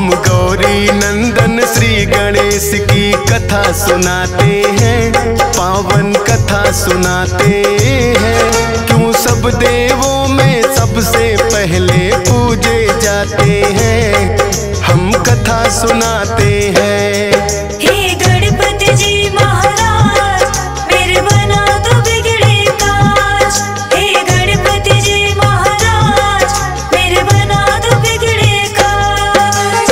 हम गौरी नंदन श्री गणेश की कथा सुनाते हैं, पावन कथा सुनाते हैं। क्यों सब देवों में सबसे पहले पूजे जाते हैं, हम कथा सुनाते हैं। हे गणपति जी महाराज मेरे बना दो बिगड़े काज। हे गणपति जी महाराज मेरे बना दो बिगड़े काज।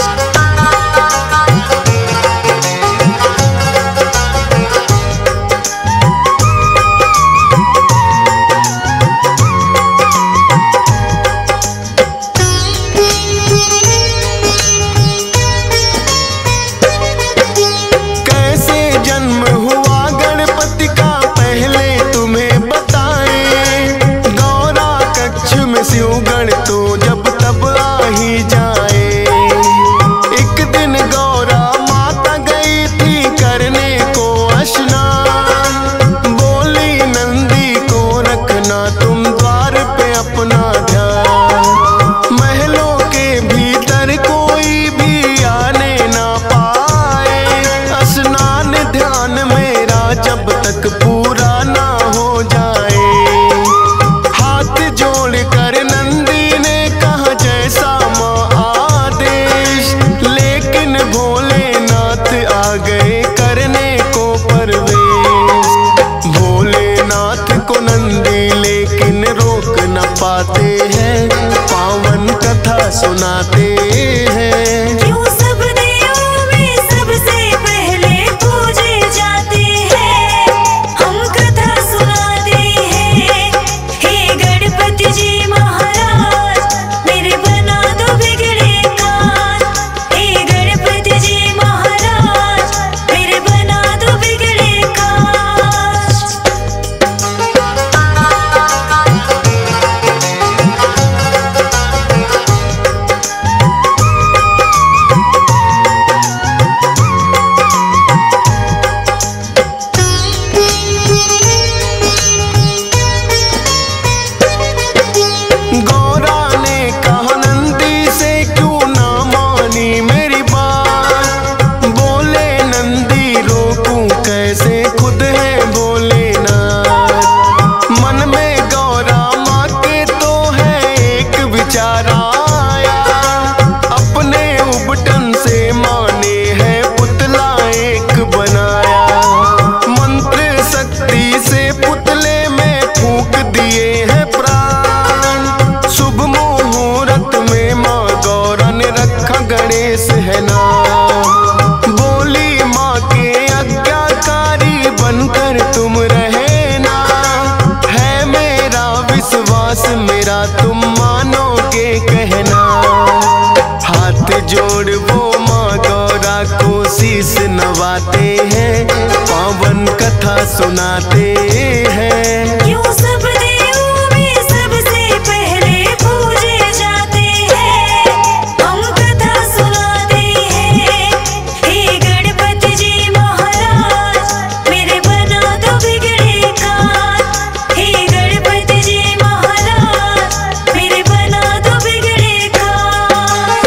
शिवगण तो जब तब आ ही जाए। एक दिन गौरा माता गई थी करने को स्नान, बोली नंदी को रखना तुम द्वार पे अपना ध्यान। महलों के भीतर कोई भी आने ना पाए, स्नान ध्यान मेरा जब तक पूरा ना हो जाए। पाते हैं पावन कथा सुनाते हैं। क्यों सब देवों में सबसे पहले पूजे जाते हैं, हम कथा सुनाते हैं। हे गणपति जी महाराज मेरे बना दो बिगड़े काज। हे गणपति जी महाराज मेरे बना दो बिगड़े काज। गणेश है ना बोली माँ के आज्ञाकारी बनकर तुम रहना। है मेरा विश्वास मेरा तुम मानोगे कहना। हाथ जोड़ वो माँ गौरा को शीश नवाते हैं, पावन कथा सुनाते हैं। क्यों सब देवों में सबसे पहले पूजे जाते हैं, हम कथा सुनाते हैं। हे गणपति जी महाराज मेरे बना दो बिगड़े काज। हे गणपति जी महाराज मेरे बना दो बिगड़े काज।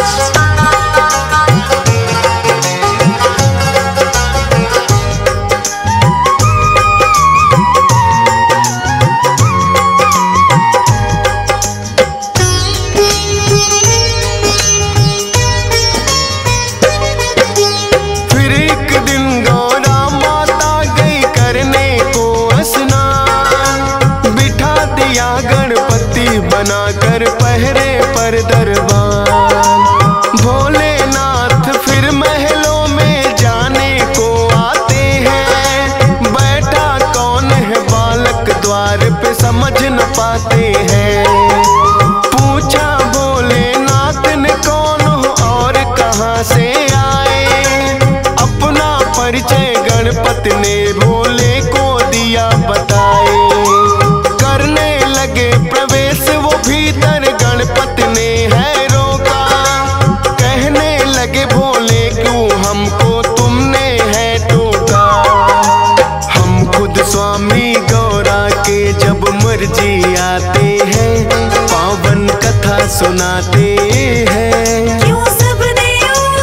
गणपति बनाकर पहरे पर दरबार, भोलेनाथ फिर महलों में जाने को आते हैं। बैठा कौन है बालक द्वार पे समझ न पाते हैं। पूछा भोलेनाथ ने कौन हो और कहाँ से आए, अपना परिचय गणपति ने भोले को दिया बताए। करने लगे प्रवेश वो भीतर गणपति ने है रोका, कहने लगे भोले क्यों हमको तुमने है टोका। हम खुद स्वामी गौरा के जब मर्जी आते हैं, पावन कथा सुनाते हैं। क्यों सब देवों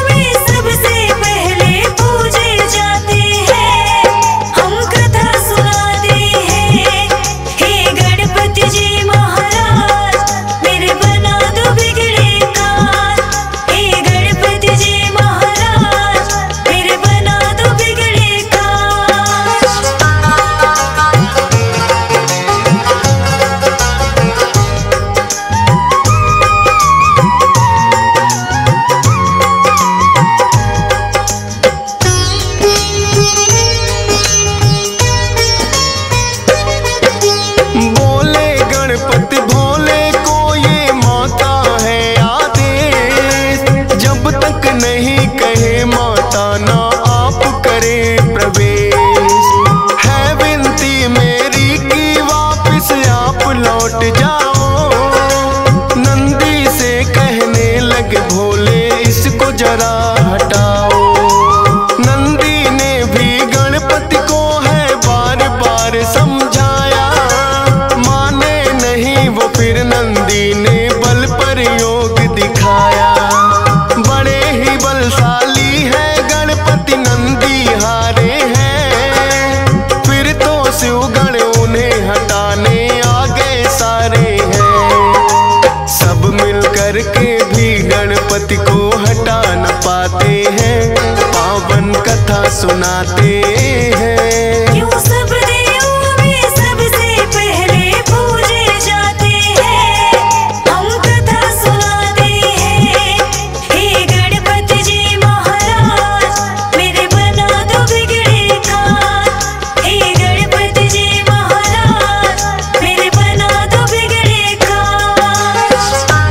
माता ना आप करें प्रवेश। है विनती मेरी कि वापिस आप लौट जाओ। नंदी से कहने लगे भोले इसको जरा हटाओ। नंदी ने भी गणपति को है बार बार समझाया, माने नहीं वो फिर नंदी ने बल प्रयोग दिखाया। बड़े ही बलशाली है गणपति नंदी हारे हैं, फिर तो शिवगण उन्हें हटाने आ गए सारे हैं। सब मिल कर के भी गणपति को हटा न पाते हैं, पावन कथा सुनाते हैं। क्यों सब देवों में सबसे पहले पूजे जाते हैं, हम कथा सुनाते हैं। हे गणपति जी महाराज मेरे बना दो बिगड़े काज। हे गणपति जी महाराज मेरे बना दो बिगड़े काज।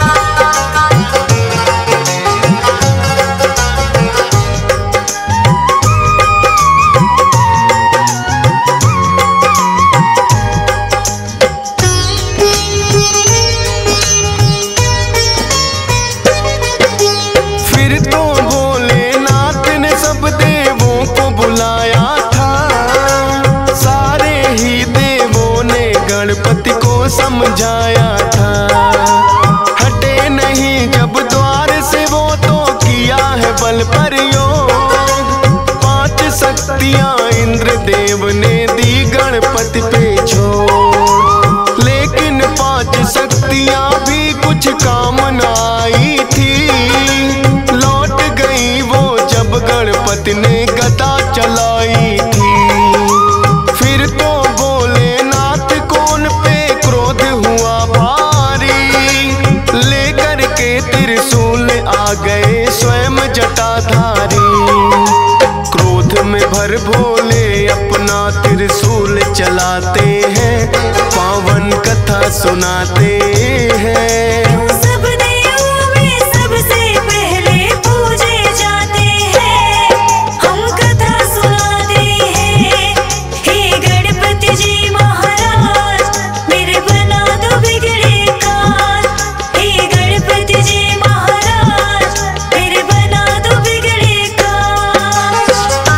फिर तो भोलेनाथ ने सब देवों को बुलाया था। सारे ही देवों ने गणपति को समझाया था। हटे नहीं जब द्वार से वो तो किया है बल प्रयोग। 5 शक्तियां इंद्रदेव ने दी गणपति पे छोड़, लेकिन 5 शक्तियां भी कुछ काम न आई थी। लौट गई वो जब गणपति ने गदा चलाई थी। फिर तो भोलेनाथ को उन पे क्रोध हुआ भारी, लेकर के त्रिशूल आ गए स्वयं जटाधारी। क्रोध में भर भोले अपना त्रिशूल चलाते हैं, पावन कथा सुनाते हैं। क्यों सब देवों में सबसे पहले पूजे जाते हैं, हम कथा सुनाते हैं। हे गणपति जी महाराज मेरे बना दो बिगड़े काज। हे गणपति जी महाराज मेरे बना दो बिगड़े काज।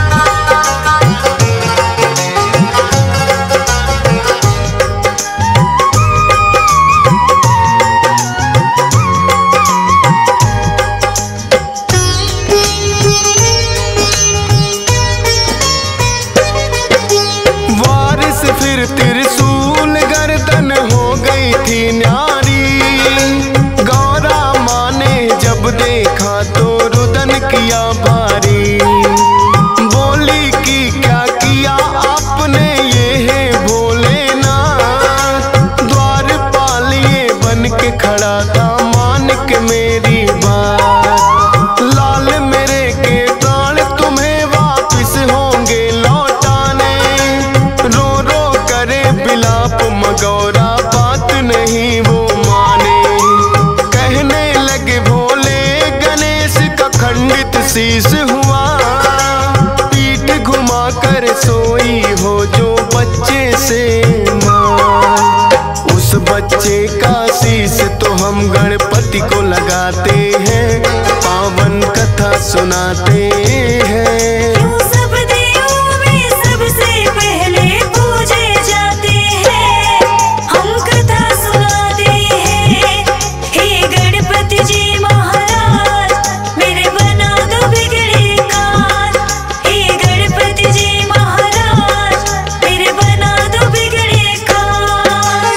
वारिस फिर त्रिशूल गर्दन हो गई थी न्यारी। गौरा माँ ने जब देखा तो रुदन किया भारी। बोली कि क्या किया आपने ये है भोलेनाथ। द्वारपाल ये बन के खड़ा था मान के मेरी बात। लाल मेरे के प्राण तुम्हें वापिस होंगे लौटाने। रो रो करे बिलाप मगौरा बात नहीं वो माने। कहने लगे भोले गणेश का खंडित शीश हुआ। पीठ घुमा कर सोई हो जो बच्चे से माँ, उस बच्चे का शीश तो हम गणपति को लगाते हैं, पावन कथा सुनाते हैं। क्यों सब देवों में सबसे पहले पूजे जाते हैं, हम कथा सुनाते हैं। हे गणपति जी महाराज मेरे बना दो बिगड़े काज। हे गणपति जी महाराज मेरे बना दो बिगड़े काज।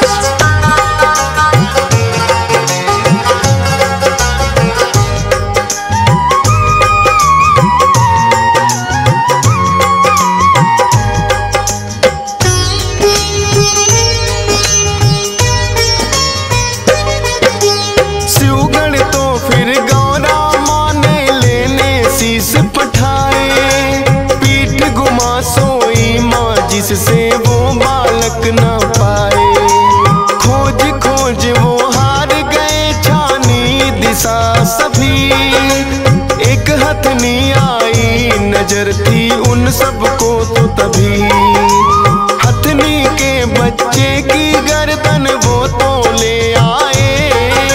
नजर थी उन सबको तो तभी हथनी के बच्चे की गर्दन वो तो ले आए।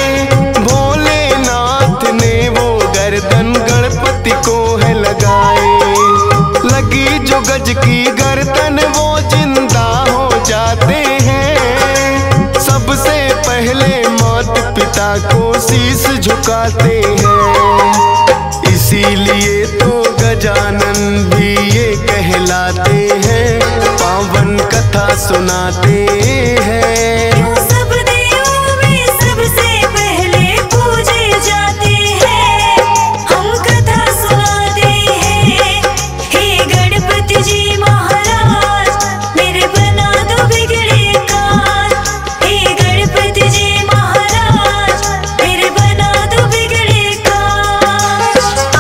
भोलेनाथ ने वो गर्दन गणपति को है लगाए। लगी जो गज की गर्दन वो जिंदा हो जाते हैं। सबसे पहले माता पिता को शीश झुकाते हैं। इसीलिए तो गजानन भी ये कहलाते हैं, पावन कथा सुनाते हैं। क्यों सब देवों में सबसे पहले पूजे जाते हैं, हम कथा सुनाते हैं। हे गणपति जी महाराज मेरे बना दो बिगड़े काज। हे गणपति जी महाराज मेरे बना दो बिगड़े काज।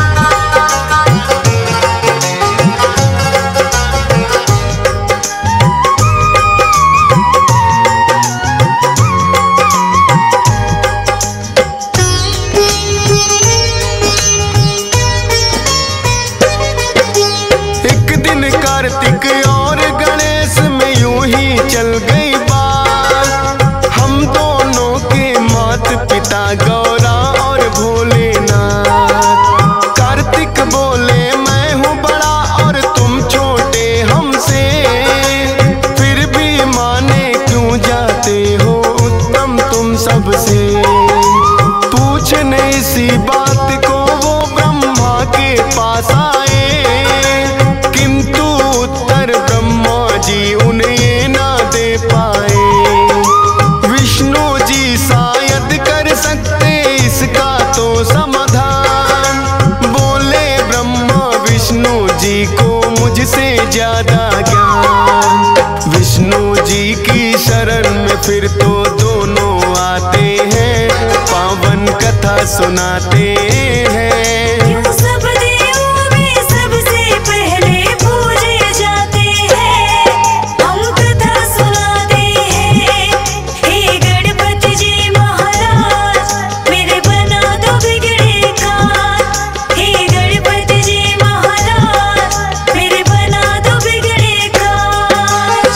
एक दिन कार्तिक और गणेश में यूं ही चल गई बात। हम दोनों के माता पिता गौरा और भोलेनाथ। कार्तिक बोले मैं हूँ बड़ा और तुम छोटे हमसे, फिर भी माने क्यों जाते हो उत्तम तुम सबसे। पूछने इसी बात को वो ब्रह्मा के पास आए, किंतु उत्तर ब्रह्मा जी उन्हें ये ना दे पाए। विष्णु जी शायद कर सकते इसका तो समाधान। बोले ब्रह्मा विष्णु जी को मुझसे ज्यादा ज्ञान। विष्णु जी की शरण में फिर तो दोनों आते हैं, पावन कथा सुनाते हैं। क्यों सब देवों में सबसे पहले पूजे जाते हैं, हम कथा सुनाते हैं। हे गणपति जी महाराज मेरे बना दो बिगड़े काज। हे गणपति जी महाराज मेरे बना दो बिगड़े काज।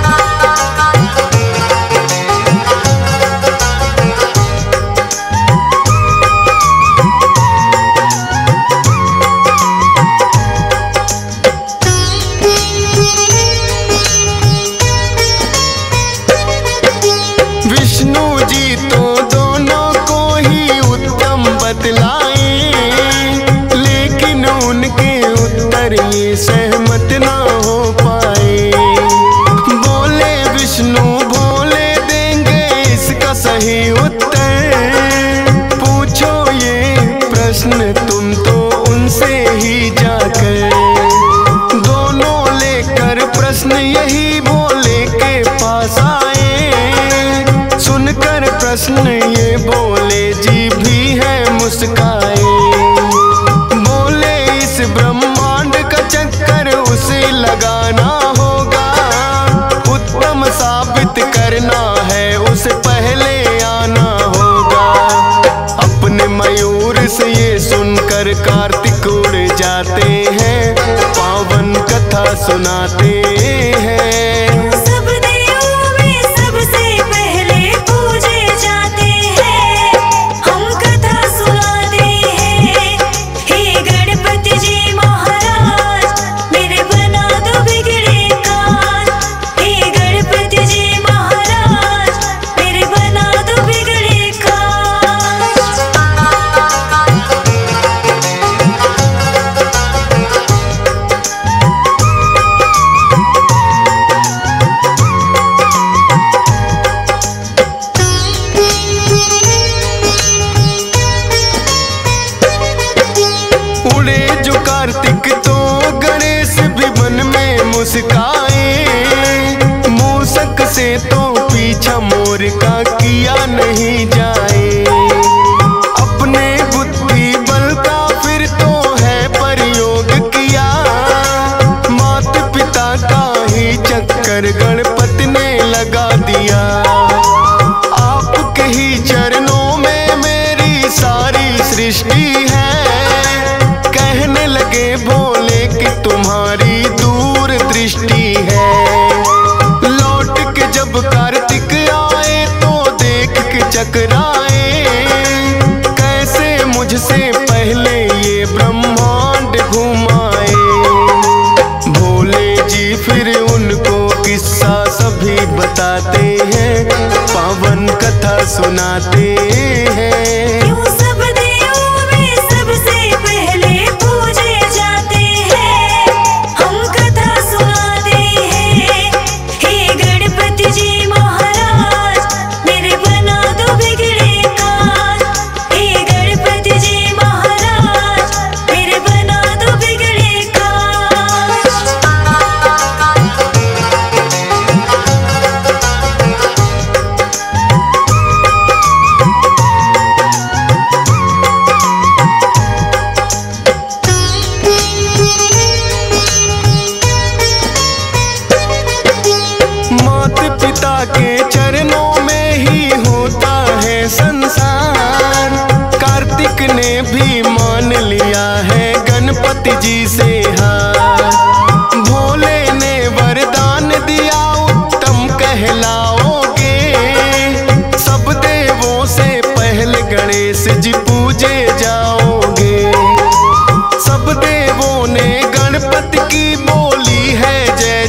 विष्णु जी तो दोनों को ही उत्तम बतलाए, लेकिन उनके उत्तर ये सहमत ना हो पाए। बोले विष्णु भोले देंगे इसका सही उत्तर। पूछो ये प्रश्न तुम तो उनसे ही जाकर। दोनों लेकर प्रश्न यही भोले के पास आए। सुनकर प्रश्न ये बोले जी भी है मुस्काए। बोले इस ब्रह्मांड का चक्कर उसे लगाना होगा, उत्तम साबित करना है उसे पहले आना होगा। अपने मयूर से ये सुनकर कार्तिक उड़ जाते हैं, पावन कथा सुनाते हैं। सब देवों में सबसे पहले पूजे जाते हैं, हम कथा सुनाते हैं। हे गणपति जी महाराज मेरे बना दो बिगड़े काज। हे गणपति जी महाराज मेरे बना दो बिगड़े काज। उड़े जो कार्तिक तो गणेश भी मन में मुस्काए। मूसक से तो पीछा मोर का किया नहीं जाए। अपने बुद्धि बल का फिर तो है प्रयोग किया। माता पिता का ही चक्कर गणपति ने लगा दिया। आपके ही चरणों में मेरी सारी सृष्टि है, कहने घुमाए। भोले जी फिर उनको किस्सा सभी बताते हैं, पावन कथा सुनाते हैं। क्यों सब देवों में सबसे पहले पूजे जाते हैं, हम कथा सुनाते हैं। हे गणपति जी महाराज मेरे बना दो बिगड़े काज। हे गणपति जी महाराज मेरे बना दो बिगड़े काज। माता पिता के चरणों में ही होता है संसार। कार्तिक ने भी मान लिया है गणपति जी से हार। भोले ने वरदान दिया उत्तम कहलाओगे, सब देवों से पहले गणेश जी पूजे जाओगे। सब देवों ने गणपति की बोली है जय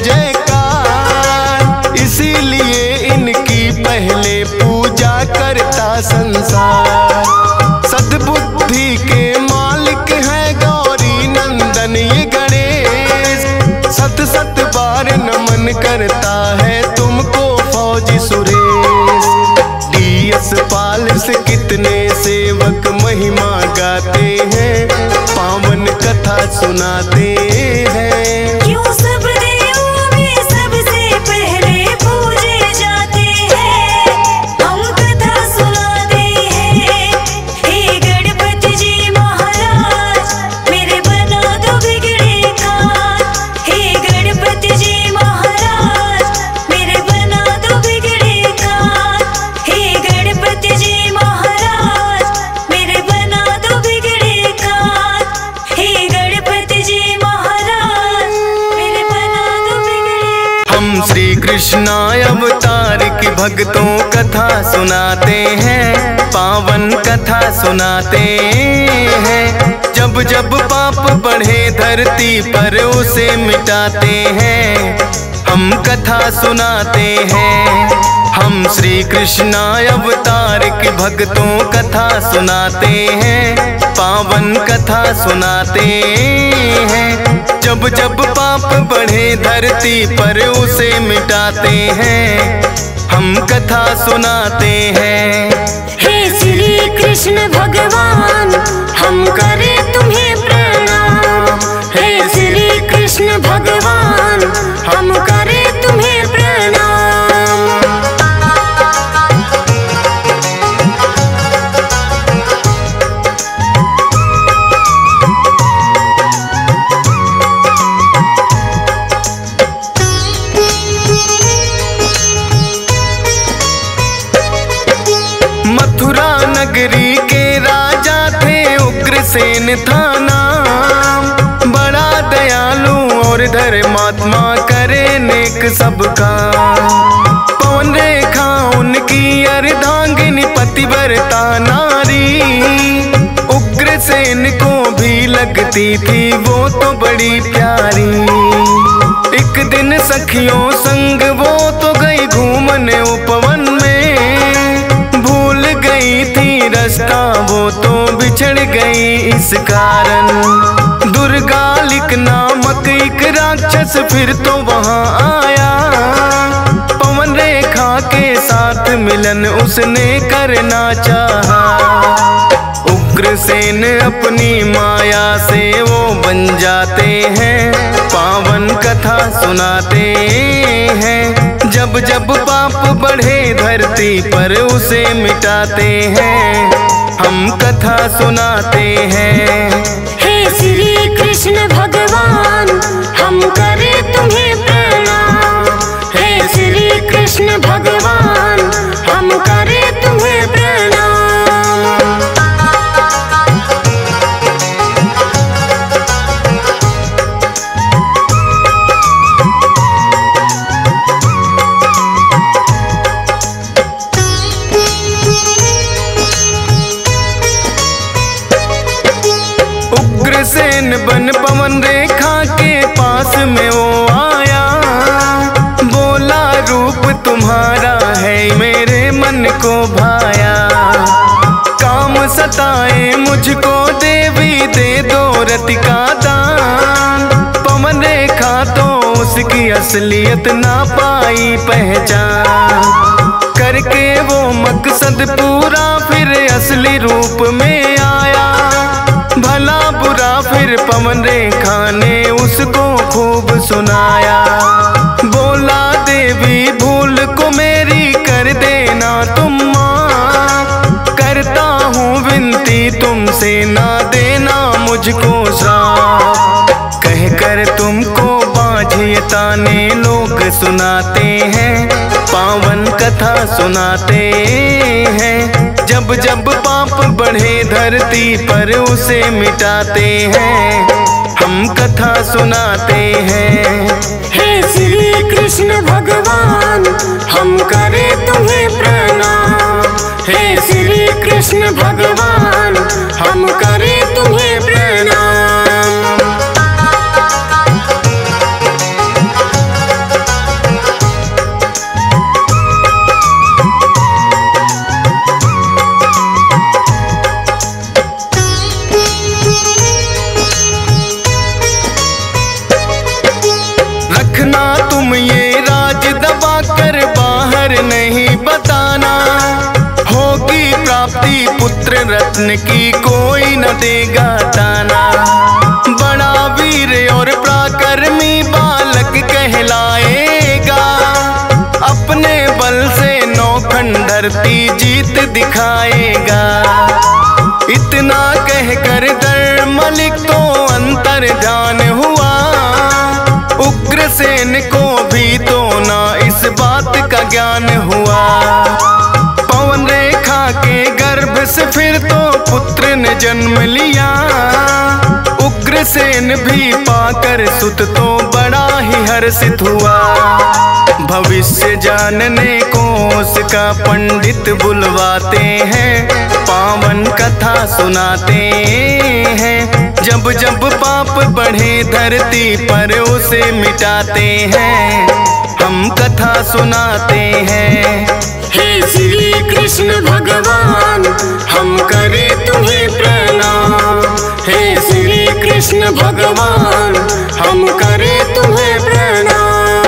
जयकार, इसीलिए इनकी पहले पूजा करता संसार। सद्बुद्धि के मालिक है गौरी नंदन ये गणेश, सत सत बार नमन करता है तुमको फौजी सुरेश। DS पाल से कितने सेवक महिमा गाते हैं, पावन कथा सुनाते हैं। क्यों सब देवों में सबसे पहले पूजे जाते हैं, हम कथा सुनाते हैं। हे गणपति जी महाराज मेरे बना दो बिगड़े काज। हे गणपति जी महाराज मेरे बना दो बिगड़े काज। हे गणपति जी महाराज मेरे बना दो बिगड़े काज। हे गणपति जी महाराज मेरे बना दो बिगड़े। हम श्री कृष्ण अवतार की भक्तों कथा सुनाते हैं, पावन कथा सुनाते हैं। जब जब पाप बढ़े धरती पर उसे मिटाते हैं, हम कथा सुनाते हैं। हम श्री कृष्ण अवतार की भक्तों कथा सुनाते हैं, पावन कथा सुनाते हैं। जब जब पाप बढ़े धरती पर उसे मिटाते हैं, हम कथा सुनाते हैं। हे श्री कृष्ण भगवान हम करें तुम्हें प्रणाम। हे श्री कृष्ण भगवान हम करें तुम्हें प्रणाम। मथुरा नगरी के राजा थे उग्रसेन था नाम। बड़ा दयालु और धर्मात्मा करे नेक सबका। पवन रेखा उनकी अर्धांगिनी पतिव्रता नारी। उग्रसेन को भी लगती थी वो तो बड़ी प्यारी। एक दिन सखियों संग वो तो गई घूमने उपवन में। भूल गई थी रास्ता वो तो बिछड़ गई इस कारण। दुर्गालिक नामक एक राक्षस फिर तो वहां आया। पवन रेखा के साथ मिलन उसने करना चाहा। उग्रसेन अपनी माया से वो बन जाते हैं, पावन कथा सुनाते हैं। जब जब पाप बढ़े धरती पर उसे मिटाते हैं, हम कथा सुनाते हैं। हे श्री कृष्ण भगवान हम करें तुम्हें प्रणाम। हे श्री कृष्ण भगवान हम करें तुम्हें प्रणाम। उग्रसेन बन पवन रेखा के पास में वो आया, बोला रूप तुम्हारा है मेरे मन को भाया। काम सताए मुझको देवी दे दो रति का दान, पवन रेखा तो उसकी असलियत ना पाई पहचान। करके वो मकसद पूरा फिर असली रूप में आया, भला बुरा फिर पवन रेखा ने उसको खूब सुनाया। बोला देवी भूल को मेरी कर देना तुम माफ, करता हूँ विनती तुमसे ना देना मुझको श्राप। कह कर तुमको बाझे ताने लोग सुनाते हैं, पावन कथा सुनाते हैं। जब जब पाप बढ़े धरती पर उसे मिटाते हैं, हम कथा सुनाते हैं। हे श्री कृष्ण भगवान हम करें तुम्हें प्रणाम, हे श्री कृष्ण भगवान हम करें तुम्हें प्रणाम। रखना तुम ये राज दबा कर बाहर नहीं बताना, होगी प्राप्ति पुत्र रत्न की कोई न देगा ताना। बड़ा वीर और पराक्रमी बालक कहलाएगा, अपने बल से नौखंड धरती जीत दिखाएगा। इतना कहकर धर्मलिक तो अंतर ध्यान हुआ, उग्रसेन को भी तो ना इस बात का ज्ञान हुआ। पवन रेखा के गर्भ से फिर तो पुत्र ने जन्म लिया, उग्रसेन भी पाकर सुत तो बड़ा ही हर्षित हुआ। भविष्य जानने को उसका पंडित बुलवाते हैं, पावन कथा सुनाते हैं। जब जब पाप बढ़े धरती पर उसे मिटाते हैं, हम कथा सुनाते हैं। हे श्री कृष्ण भगवान हम करें तुम्हें प्रणाम, हे श्री कृष्ण भगवान हम करें तुम्हें प्रणाम।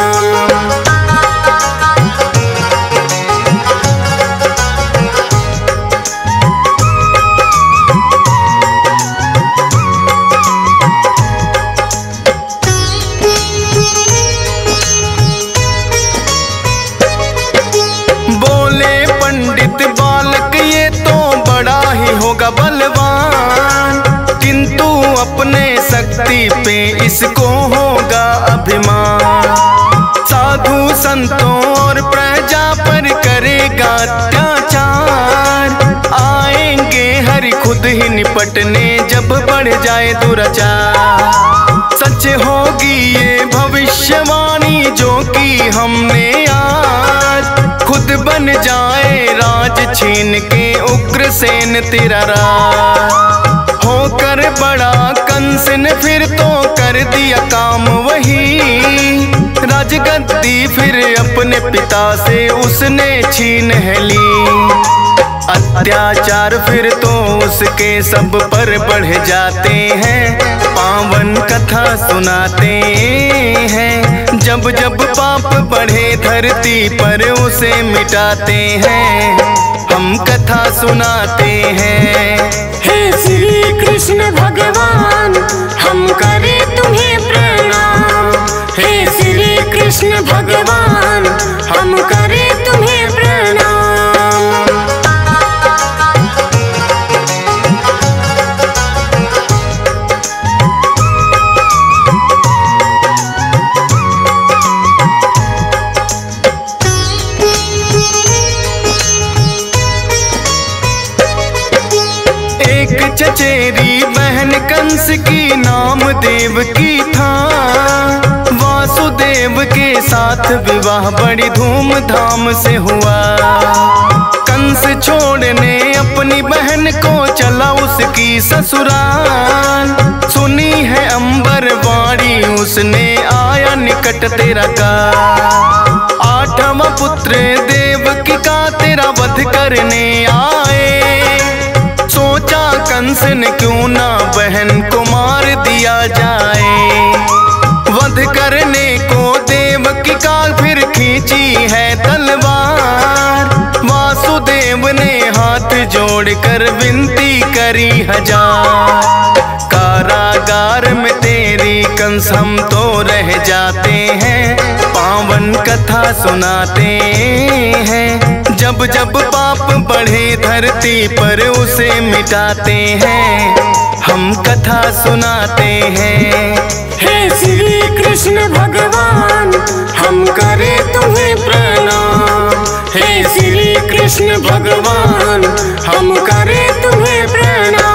बलवान, किंतु अपने शक्ति पे इसको होगा अभिमान। साधु संतों और प्रजा पर करेगा अत्याचार, आएंगे हरि खुद ही निपटने जब बढ़ जाए दुराचार। सच होगी ये भविष्यवाणी जो की हमने आज, खुद बन जाए राज छीन के उग्रसेन तेरा राज। होकर बड़ा कंस ने फिर तो कर दिया काम वही, राजगद्दी फिर अपने पिता से उसने छीन है ली। अत्याचार फिर तो उसके सब पर बढ़ जाते हैं, पावन कथा सुनाते हैं। जब जब पाप बढ़े धरती पर उसे मिटाते हैं, हम कथा सुनाते हैं। हे श्री कृष्ण भगवान हम करें तुम्हें प्रणाम, हे श्री कृष्ण भगवान हम करें तुम्हें प्रणाम। चचेरी बहन कंस की नाम देवकी था, वासुदेव के साथ विवाह बड़ी धूमधाम से हुआ। कंस छोड़ने अपनी बहन को चला उसकी ससुराल। सुनी है अंबर वाणी उसने आया निकट तेरा का। आठवां पुत्र देवकी का तेरा वध करने आए। सोचा कंस ने क्यों ना बहन को मार दिया जाए। वध करने को देवकी का फिर खींची है तलवार। वासुदेव ने हाथ जोड़कर विनती करी हजार। कारागार में तेरी कंस हम तो रह जाते हैं। पावन कथा सुनाते हैं। जब जब पाप बढ़े धरती पर उसे मिटाते हैं। हम कथा सुनाते हैं। हे श्री कृष्ण भगवान हम करें तुम्हें प्रणाम। हे श्री कृष्ण भगवान हम करें तुम्हें प्रणाम।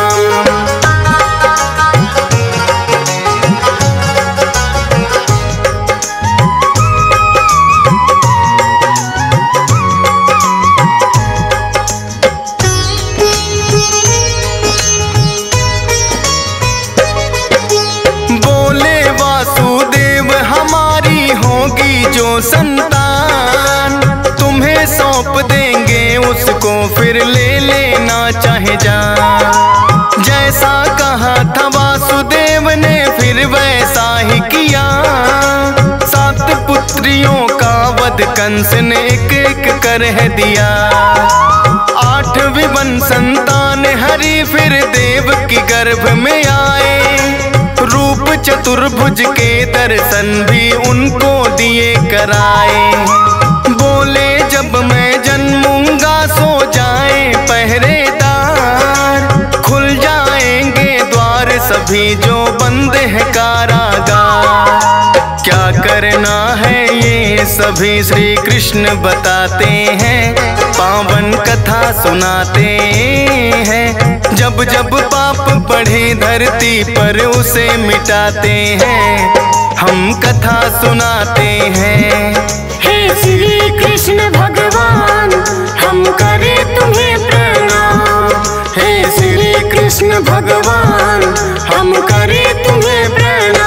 जो संतान तुम्हें सौंप देंगे उसको फिर ले लेना चाहे जान। जैसा कहा था वासुदेव ने फिर वैसा ही किया। 7 पुत्रियों का वध कंस ने एक एक कर दिया। 8वीं वन संतान हरि फिर देव की गर्भ में आए। रूप चतुर्भुज के दर्शन भी उनको दिए कराए। बोले जब मैं जन्मूंगा सो जाए पहरेदार। खुल जाएंगे द्वार सभी जो बंद है कारागार। क्या करना है ये सभी श्री कृष्ण बताते हैं। पावन कथा सुनाते हैं। जब जब पाप बढ़े धरती पर उसे मिटाते हैं। हम कथा सुनाते हैं। हे श्री कृष्ण भगवान हम करें तुम्हें प्रणाम। हे श्री कृष्ण भगवान हम करें तुम्हें प्रणाम।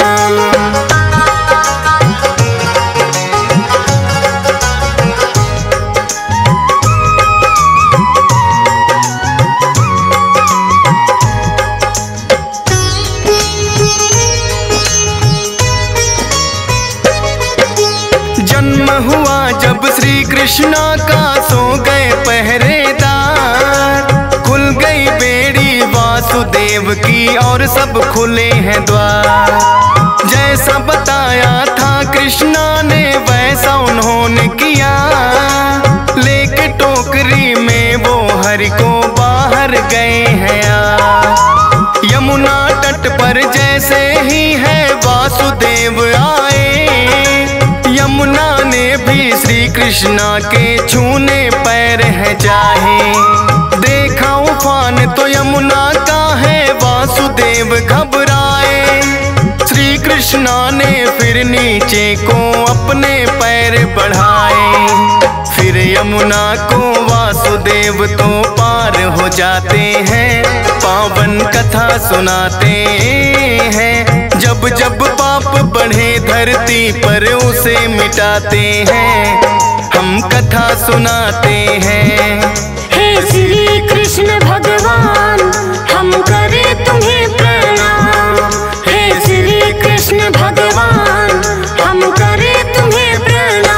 जन्म हुआ जब श्री कृष्णा का सो गए पहरेदार। खुल गई बेड़ी वासुदेव की और सब खुले हैं द्वार। जैसा बताया था कृष्णा ने वैसा उन्होंने किया। लेके टोकरी में वो हरि को बाहर गए हैं। यमुना तट पर जैसे ही है वासुदेव आए। यमुना ने भी श्री कृष्णा के छूने पैर है चाहे। देखा उफान तो यमुना का है वासुदेव घबराए। श्री कृष्णा ने फिर नीचे को अपने पैर बढ़ाए। फिर यमुना को वासुदेव तो पार हो जाते हैं। पावन कथा सुनाते हैं। जब जब पाप बढ़े धरती पर उसे मिटाते हैं। हम कथा सुनाते हैं। हे श्री कृष्ण भगवान हम करें तुम्हें प्रणाम। हे श्री कृष्ण भगवान हम करें तुम्हें प्रणाम।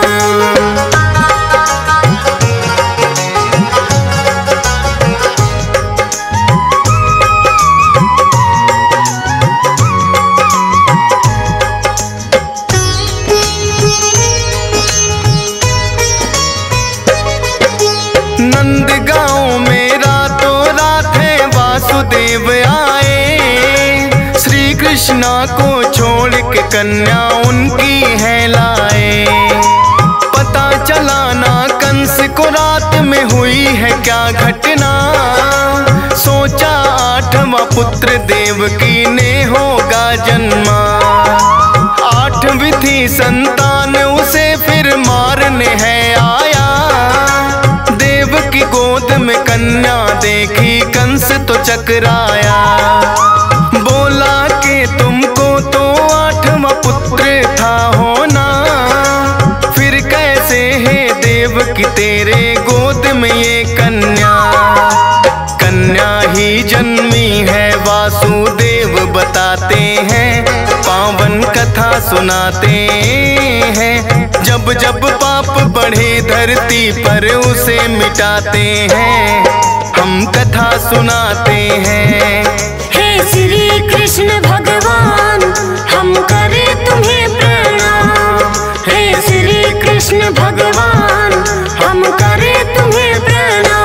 नंदगांव में रातों रात है वासुदेव आए। श्री कृष्णा को छोड़ के कन्या उनकी है लाए। पता चला ना कंस को रात में हुई है क्या घटना। सोचा 8वां पुत्र देवकी ने होगा जन्मा। 8वीं थी संतान उसे फिर मारने है आया। की गोद में कन्या देखी कंस तो चकराया, बोला कि तुमको तो 8वां पुत्र था होना, फिर कैसे है देव की तेरे गोद में ये कन्या। कन्या ही जन्मी है वासुदेव बताते हैं, पावन कथा सुनाते हैं। जब जब पाप बढ़े धरती पर उसे मिटाते हैं, हम कथा सुनाते हैं। हे श्री कृष्ण भगवान हम करें तुम्हें प्रणाम, हे श्री कृष्ण भगवान हम करें तुम्हें प्रणाम।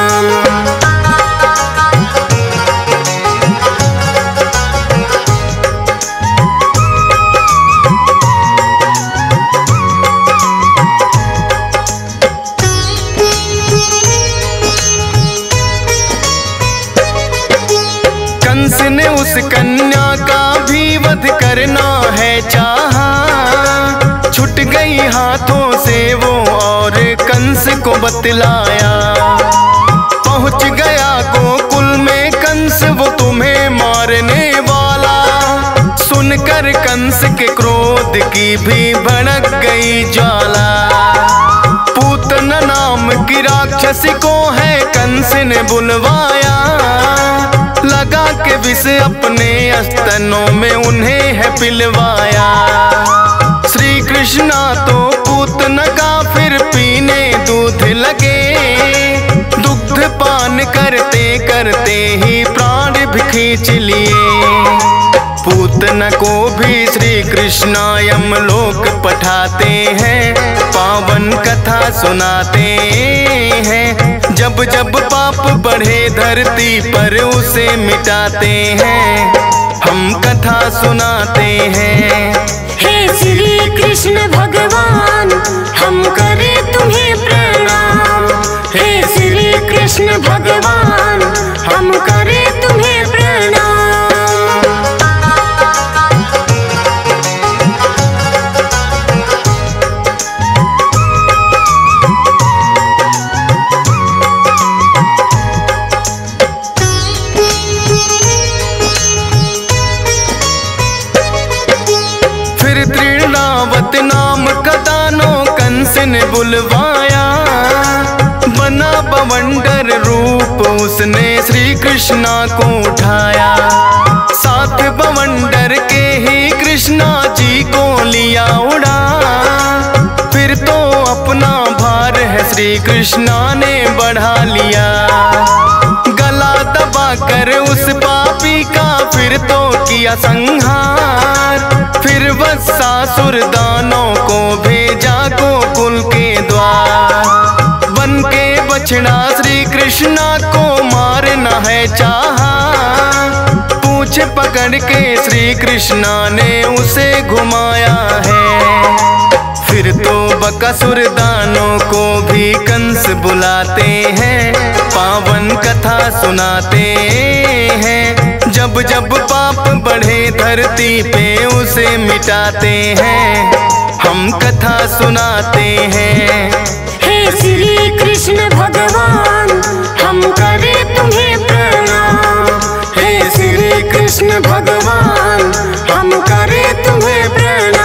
कंस ने उस कन्या का भी वध करना है चाहा, छूट गई हाथों से वो और कंस को बतलाया। पहुंच गया गोकुल में कंस वो तुम्हें मारने वाला, सुनकर कंस के क्रोध की भी भड़क गई ज्वाला। पूतना नाम की राक्षसी को है कंस ने बुलवाया, लगा के विष अपने स्तनों में उन्हें है पिलवाया। श्री कृष्णा तो पूतना का फिर पीने दूध लगे, दुग्ध पान करते करते ही प्राण भी खींच लिए। पूतना को भी श्री कृष्णा यमलोक पठाते हैं, पावन कथा सुनाते हैं। जब जब पाप बढ़े धरती पर उसे मिटाते हैं, हम कथा सुनाते हैं। हे श्री कृष्ण भगवान हम करें तुम्हें प्रणाम, हे श्री कृष्ण भगवान हम करें तुम्हें प्रणाम। नाम का दानों कंस ने बुलवाया, बना बवंडर रूप उसने श्री कृष्णा को उठाया। साथ बवंडर के ही कृष्णा जी को लिया उड़ा, फिर तो अपना भार है श्री कृष्णा ने बढ़ा लिया। गला दबा कर उस पापी का फिर तो किया संहार, फिर वत्सासुर दानों को भेजा गोकुल के द्वार। बन के बछड़ा श्री कृष्णा को मारना है चाहा, पूछ पकड़ के श्री कृष्णा ने उसे घुमाया है। फिर तो बकासुर दानों को भी कंस बुलाते हैं, पावन कथा सुनाते हैं। जब जब पाप बढ़े धरती पे उसे मिटाते हैं, हम कथा सुनाते हैं। हे श्री कृष्ण भगवान हम करें तुम्हें प्रणाम, हे श्री कृष्ण भगवान हम करें तुम्हें प्रणाम।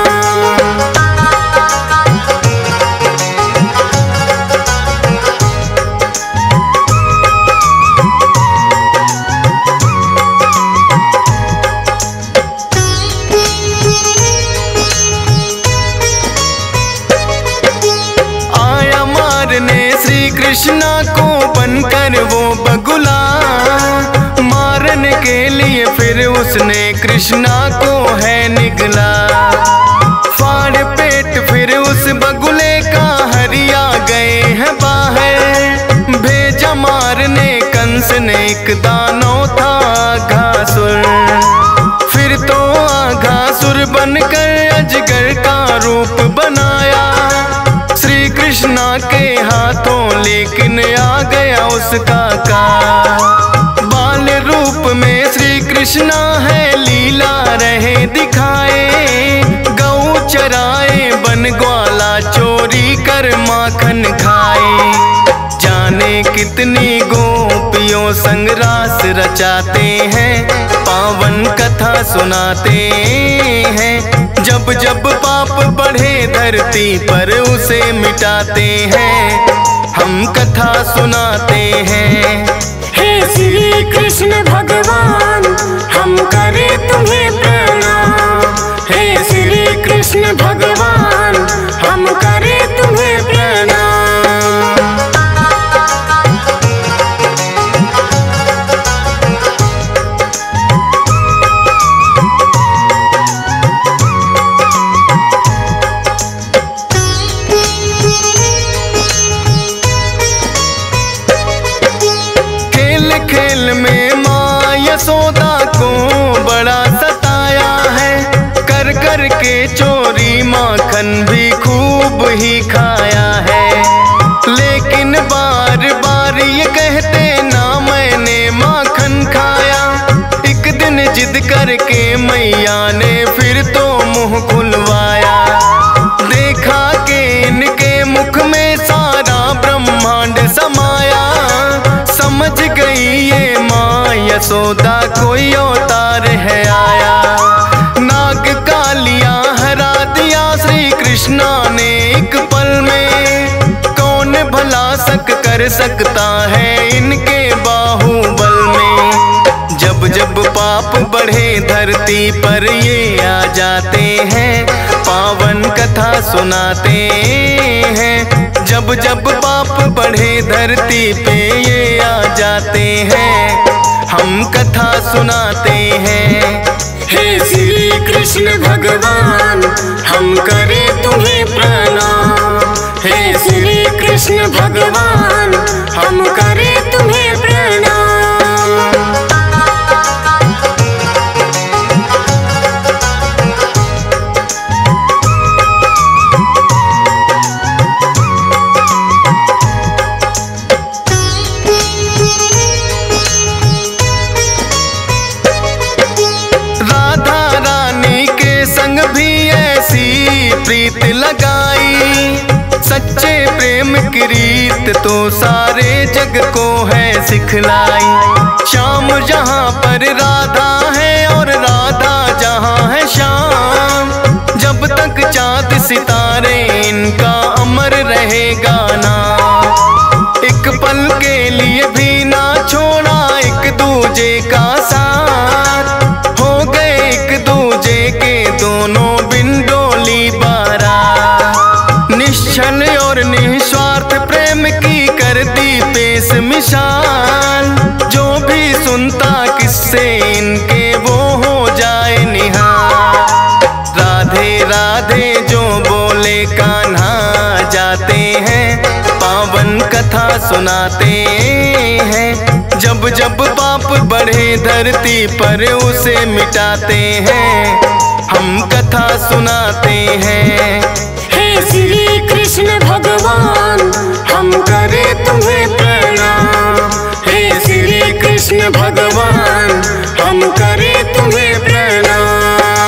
कृष्णा को बनकर वो बगुला, मारने के लिए फिर उसने कृष्णा को है निगला। फाड़ पेट फिर उस बगुले का हरिया गए हैं बाहर, भेजा मारने कंस ने एक दानव था आघासुर। फिर तो आघासुर बनकर अजगर का रूप बनाया, श्री कृष्णा के हाथों लेकिन आ गया उसका काल। बाल रूप में श्री कृष्णा है लीला रहे दिखाए, गौ चराए बन ग्वाला चोरी कर माखन खाए। जाने कितनी गोपियों संग रास रचाते हैं, पावन कथा सुनाते हैं। जब जब पाप बढ़े धरती पर उसे मिटाते हैं, हम कथा सुनाते हैं। हे श्री कृष्ण भगवान हम करें तुम्हें प्रणाम। हे श्री कृष्ण भगवान हम करें तुम्हें प्रणाम। खेल में माँ यशोदा को बड़ा सताया है, कर कर के चोरी माखन भी खूब ही खाया है। लेकिन बार बार ये कहते ना मैंने माखन खाया। एक दिन जिद करके मैया ने फिर तो मुंह खुलवाया। देखा कि इनके मुख में सारा ब्रह्मांड समाया। समझ गई ये माँ यशोदा कोई अवतार है आया। नाग कालिया हरा दिया श्री कृष्णा ने एक पल में। कौन भला शक कर सकता है इनके बाहुबल में। जब जब पाप बढ़े धरती पर ये आ जाते हैं, पावन कथा सुनाते हैं। जब जब पाप बढ़े धरती पे ये आ जाते हैं, हम कथा सुनाते हैं। हे श्री कृष्ण भगवान हम करें तुम्हें प्रणाम। हे श्री कृष्ण भगवान हम करें तुम्हें प्रणाम। प्रीत लगाई सच्चे प्रेम की रीत तो सारे जग को है सिखलाई। श्याम जहाँ पर राधा है और राधा जहाँ है श्याम, जब तक चाँद सितारे इनका अमर रहेगा नाम। एक पल के लिए भी ना छोड़ा एक दूजे का साथ, हो गए एक दूजे के दोनों बिन डोली बारा। निश्चल और निस्वार्थ प्रेम की कर दी पेश मिसाल। जो भी सुनता किससे इनके वो हो जाए निहाल। राधे राधे जो बोले कान्हा जाते हैं, पावन कथा सुनाते हैं। जब जब पाप बढ़े धरती पर उसे मिटाते हैं, हम कथा सुनाते हैं। हे श्री कृष्ण भगवान हम करें तुम्हें प्रणाम। हे श्री कृष्ण भगवान हम करें तुम्हें प्रणाम।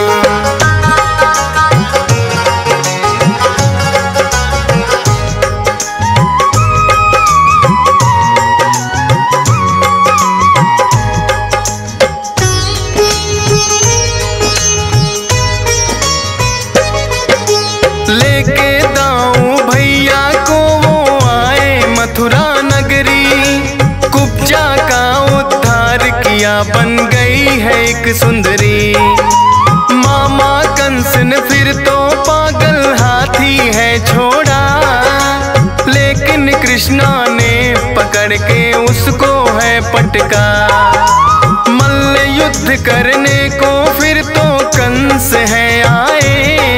लेके दाऊं भैया को वो आए मथुरा नगरी। कुब्जा का उद्धार किया बन गई है एक सुंदरी। मामा कंस ने फिर तो पागल हाथी है छोड़ा, लेकिन कृष्णा ने पकड़ के उसको है पटका। मल्ल युद्ध करने को फिर तो कंस है आए।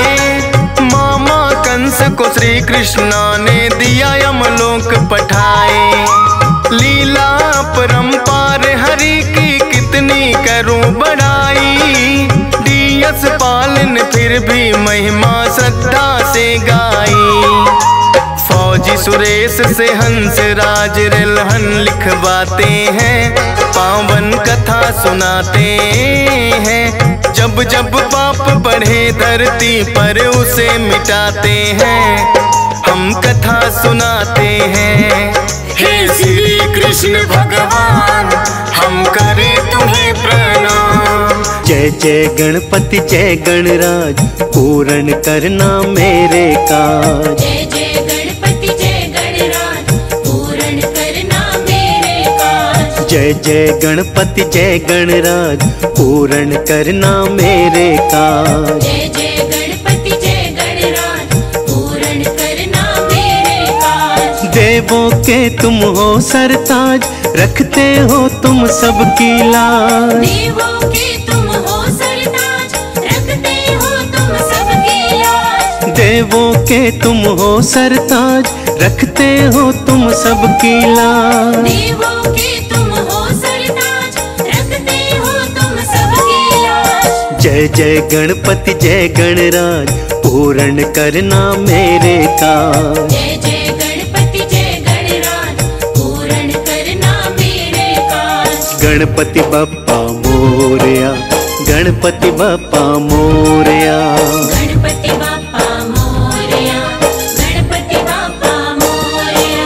कंस को श्री कृष्णा ने दिया यमलोक पठाए। लीला परंपार हरि की कितनी करूं बड़ाई। दियस पालन फिर भी महिमा श्रद्धा से गाई। फौजी सुरेश से हंस राज रिलहन लिखवाते हैं, पावन कथा सुनाते हैं। जब जब पाप बढ़े धरती पर उसे मिटाते हैं, हम कथा सुनाते हैं। हे श्री कृष्ण भगवान हम करें तुम्हें प्रणाम। जय जय गणपति जय गणराज पूर्ण करना मेरे काज। जय जय गणपति जय गणराज पूर्ण करना मेरे काज। जय जय गणपति जय गणराज पूर्ण करना मेरे काज। जय जय गणपति जय गणराज पूर्ण करना मेरे काज। देवों के तुम हो सरताज रखते हो तुम सबकी लाज। देवों के तुम हो सरताज रखते हो तुम सबकी लाज। देवों के तुम हो सरताज रखते हो तुम सबकी लाज। देवों के तुम हो सरताज रखते हो तुम सबकी लाज। जय जय गणपति जय गणराज पूर्ण करना मेरे काज। जय जय गणपति जय गणराज पूर्ण करना मेरे काज। गणपति बप्पा मोरया गणपति बप्पा मोरया। गणपति बाप्पा मोरया गणपति बाप्पा मोरया।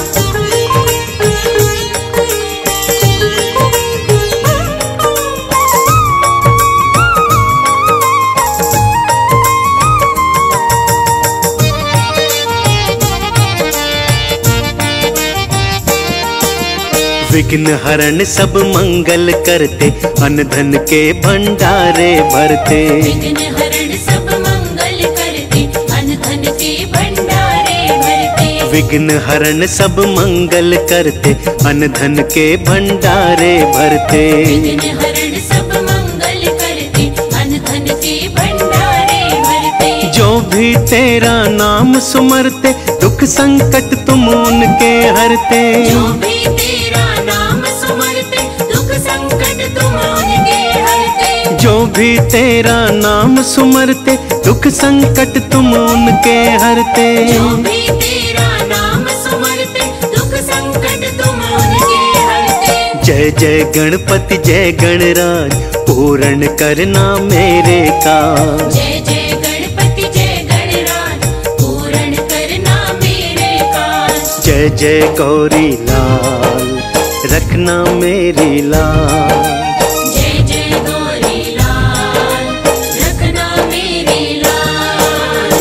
विघ्न हरण सब मंगल करते अन्न धन के भंडारे भरते। विघ्न हरण सब मंगल करते अन्न धन के भंडारे भरते। विघ्न हरण सब मंगल करते अन्न धन के भंडारे भरते। विघ्न हरण सब मंगल करते अन्न धन के भंडारे भरते। जो भी तेरा नाम सुमरते दुख संकट तुम उनके हरते। जो भी तेरा नाम सुमरते दुख संकट तुम उनके हरते। जो भी तेरा नाम सुमरते दुख संकट तुम उनके हरते। जो भी तेरा नाम सुमरते दुख संकट तुम उनके हरते। जय जय गणपति जय गणराज पूर्ण करना मेरे काज। जय जय गणपति जय गणराज पूर्ण करना मेरे काज। जय जय गौरी लाल रखना मेरी लाज। जय जय गौरी लाल रखना मेरी लाल।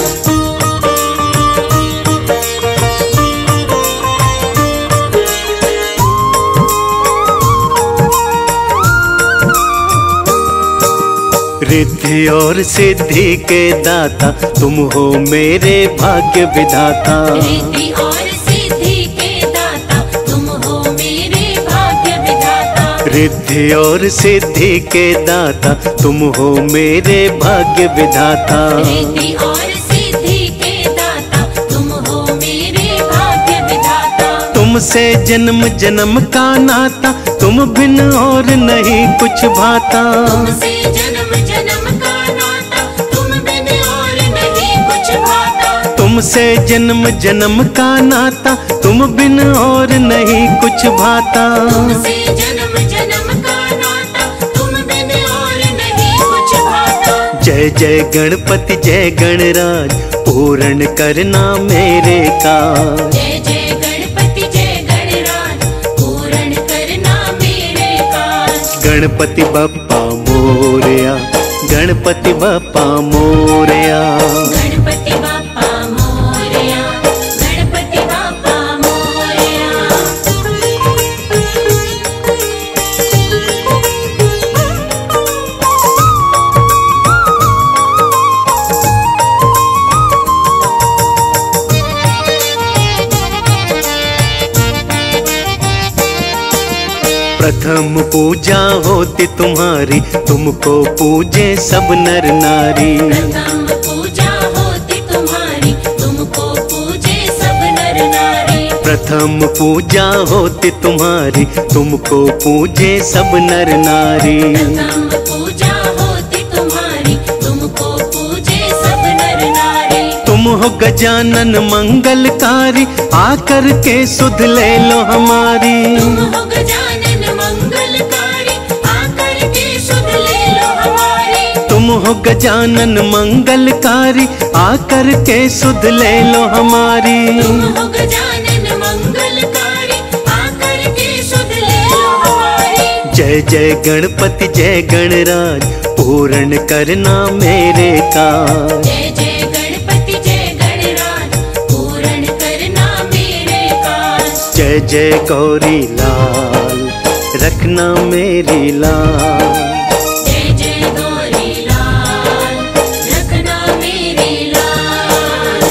रिद्धि और सिद्धि के दाता तुम हो मेरे भाग्य विधाता। रिद्धि और सिद्धि के दाता तुम हो मेरे भाग्य विधाता। रिद्धि और सिद्धि के दाता तुम हो मेरे भाग्य विधाता। रिद्धि और सिद्धि के दाता तुम हो मेरे भाग्य विधाता। तुमसे जन्म जन्म का नाता तुम बिन और नहीं कुछ भाता। तुमसे जन्म जन्म का नाता तुम बिन और नहीं कुछ भाता। तुमसे जन्म जन्म का नाता तुम बिन और नहीं कुछ भाता। तुमसे जन्म जन्म का नाता तुम बिन और नहीं कुछ भाता। जय जय गणपति जय गणराज पूर्ण करना मेरे काज। जय जय गणपति जय गणराज पूर्ण करना मेरे काज। गणपति बप्पा मोरया गणपति बप्पा मोरया। गणपति बाप्पा मोरया गणपति बाप्पा मोरया। प्रथम पूजा होती तुम्हारी तुमको पूजे सब नर नारी। प्रथम पूजा होती तुम्हारी तुमको पूजे सब नर नारी। प्रथम पूजा होती तुम्हारी तुमको पूजे सब नर नारी। प्रथम पूजा होती तुम्हारी तुमको पूजे सब नर नारी। तुम हो गजानन मंगलकारी आकर के सुध ले लो हमारी। तुम हो गजानन मंगलकारी आकर के सुध ले लो हमारी। तुम हो गजानन मंगलकारी आकर के सुध ले लो हमारी। तुम हो गजानन मंगलकारी आकर के जय जय गणपति जय गणराज पूर्ण करना मेरे काज। जय जय गणपति जय गणराज पूर्ण करना मेरे काज। जय जय गौरी लाल रखना मेरी लाल। जय जय गौरी लाल रखना मेरी लाल।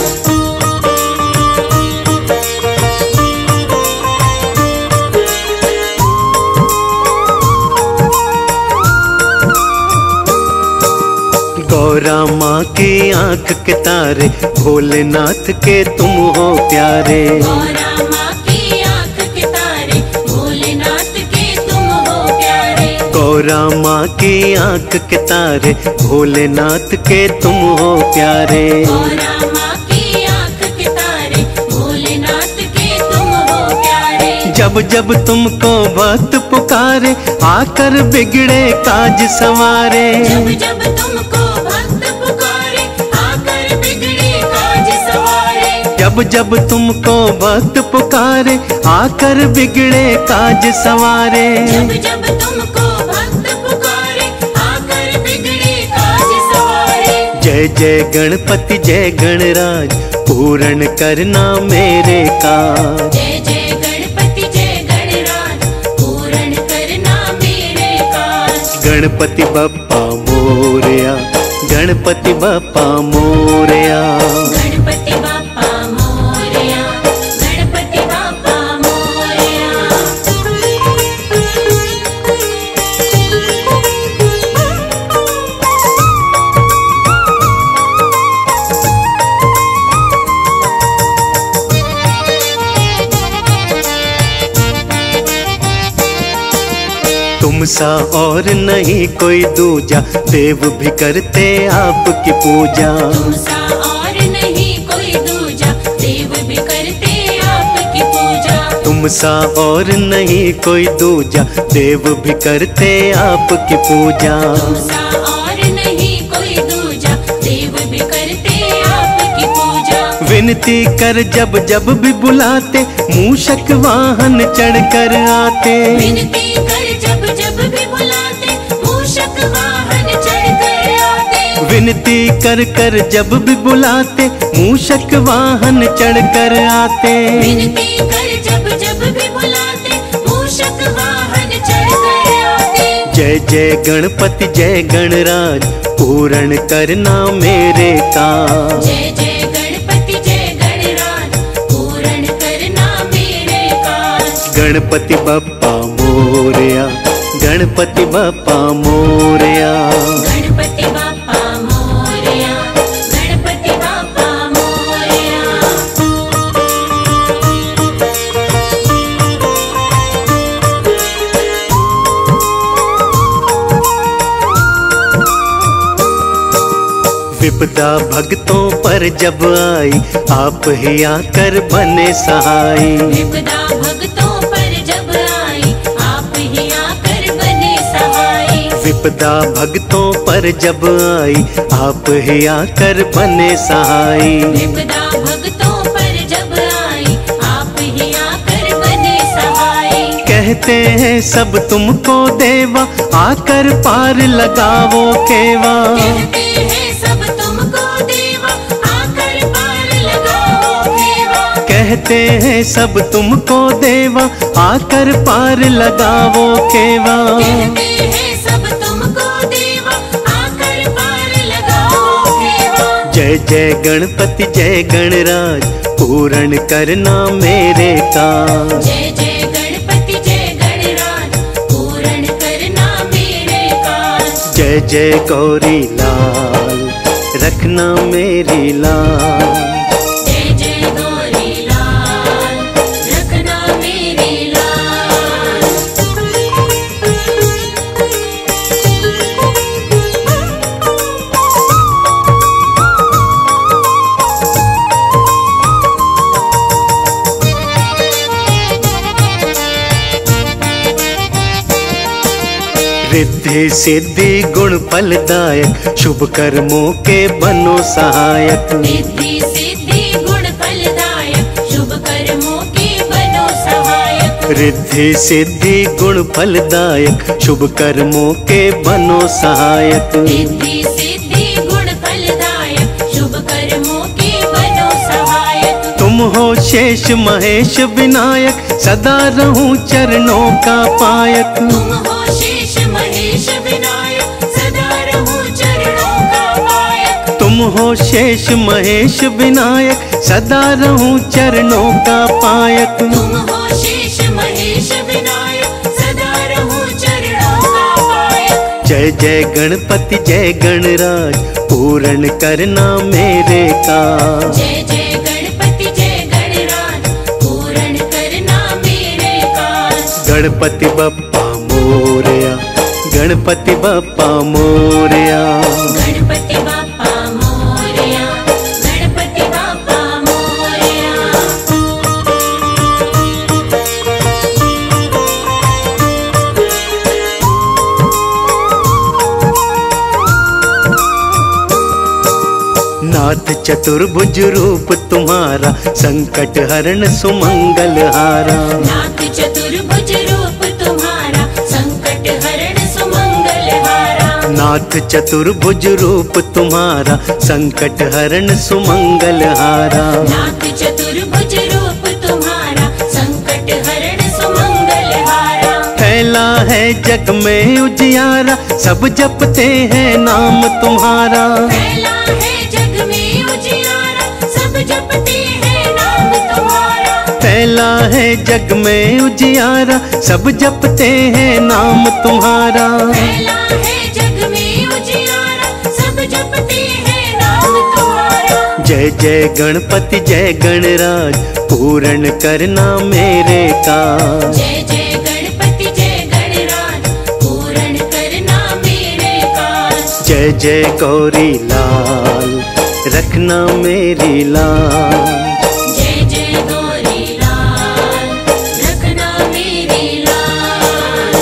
गौरा माँ की आंख के तारे भोलेनाथ के तुम हो प्यारे। गौरा माँ की आँख के तारे भोलेनाथ के तुम हो प्यारे। गौरा माँ की आंख के तारे भोलेनाथ के तुम हो प्यारे। गौरा माँ की आँख के तारे भोलेनाथ के तुम हो प्यारे। जब जब तुमको भक्त पुकारे आकर बिगड़े काज संवारे। जब जब तुमको भक्त पुकारे आकर बिगड़े काज सवारे। जब जब तुमको भक्त पुकारे आकर बिगड़े काज संवारे। जब जब तुमको भक्त पुकारे आकर बिगड़े काज सवारे। जय जय गणपति जय गणराज पूर्ण करना मेरे काज। जय जय गणपति जय गणराज पूर्ण करना मेरे काज। गणपति बप्पा मोरया गणपति बप्पा मोरया। गणपति बाप्पा मोरया गणपति बाप्पा मोरया। तुम सा और नहीं कोई दूजा देव भी करते आपकी पूजा। तुम सा और नहीं कोई दूजा देव भी करते आपकी पूजा। तुम सा और नहीं कोई दूजा देव भी करते आपकी पूजा। तुम सा और नहीं कोई दूजा देव भी करते आपकी पूजा। विनती कर जब जब भी बुलाते मूषक वाहन चढ़कर आते। विनती कर जब जब भी बुलाते मूषक वाहन चढ़कर आते। विनती कर जब भी बुलाते मूषक वाहन चढ़कर आते। विनती कर जब जब भी बुलाते मूषक वाहन चढ़कर आते। जय जय गणपति जय गणराज पूर्ण करना मेरे काज। जय जय गणपति जय गणराज पूर्ण करना मेरे काज। गणपति बप्पा मोरया गणपति बप्पा मोरया। गणपति बाप्पा मोरया गणपति बाप्पा मोरया। विपदा भक्तों पर जब आई आप ही आकर बने सहाय। विपदा भक्तों पर जब आई आप ही आकर बने सहाय। विपदा भक्तों पर जब आई आप ही आकर बने सहाय। विपदा भक्तों पर जब आई आप ही आकर बने सहाय। कहते हैं सब तुमको देवा आकर पार लगाओ केवा। कहते हैं सब तुमको देवा आकर पार लगाओ केवा। कहते हैं सब तुमको देवा आकर पार लगाओ केवा। कहते हैं सब तुमको देवा आकर पार लगाओ केवा। जय जय गणपति जय गणराज पूर्ण करना मेरे काज। जय जय गणपति जय गणराज पूर्ण करना मेरे काज। जय जय गौरी लाल रखना मेरी लाल। जय जय गौरी लाल रखना मेरी लाल। रिद्धि सिद्धि गुण फलदायक शुभ कर्मों के बनो सहायक। रिद्धि सिद्धि गुण फलदायक शुभ कर्मों के बनो सहायक। रिद्धि सिद्धि गुण फलदायक, शुभ कर्मों के बनो सहायक। रिद्धि सिद्धि गुण फलदायक, शुभ कर्मों के बनो सहायक। तुम हो शेष महेश विनायक, सदा रहूं चरणों का पायक। तुम हो शेष महेश विनायक, सदा रहूं चरणों का पायक। तुम हो शेष महेश विनायक, सदा रहूं चरणों का पायक। तुम हो शेष महेश विनायक, सदा रहूं चरणों का पायक। जय जय गणपति जय गणराज, पूर्ण करना मेरे काज। जय जय गणपति जय गणराज, पूर्ण करना मेरे काज। गणपति बप्पा मोरया, गणपति बप्पा मोरया। गणपति बाप्पा मोरया, गणपति बाप्पा मोरया। नाथ चतुर्भुज रूप तुम्हारा, संकट हरण सुमंगल हारा। नाथ चतुर्भुज रूप तुम्हारा, संकट हरण सुमंगल हारा। नाथ चतुर्भुज रूप तुम्हारा, संकट हरण सुमंगल हारा। नाथ चतुर्भुज रूप तुम्हारा, संकट हरण सुमंगल हारा। फैला है जग में उजियारा, सब जपते हैं नाम तुम्हारा। फैला है जग में उजियारा, सब जपते हैं नाम तुम्हारा। फैला है जग में उजियारा, सब जपते हैं नाम तुम्हारा। फैला है जग में उजियारा, सब जपते हैं नाम तुम्हारा। जय जय गणपति जय गणराज, पूर्ण करना मेरे काज। जय जय गणपति जय गणराज, पूर्ण करना मेरे काज। जय जय गौरी लाल, रखना मेरी लाज। जय जय गौरी लाल, रखना मेरी लाल।